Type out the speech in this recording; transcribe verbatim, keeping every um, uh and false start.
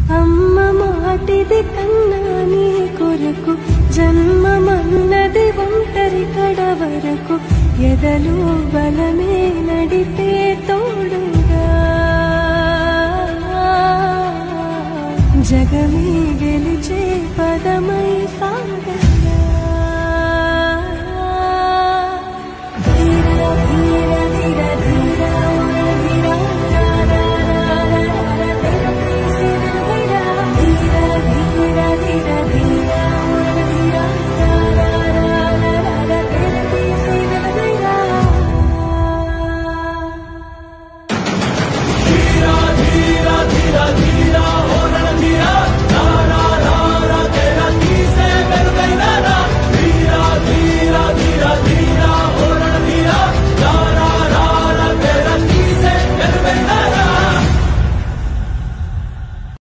అమ్మ మాటిది కన్నా నీ కొరకు జన్మమన్నది ఒంటరి కడ వరకు ఎదలో బలమే నడిపే తోడుగా జగమే గెలిచే పదమై సాగ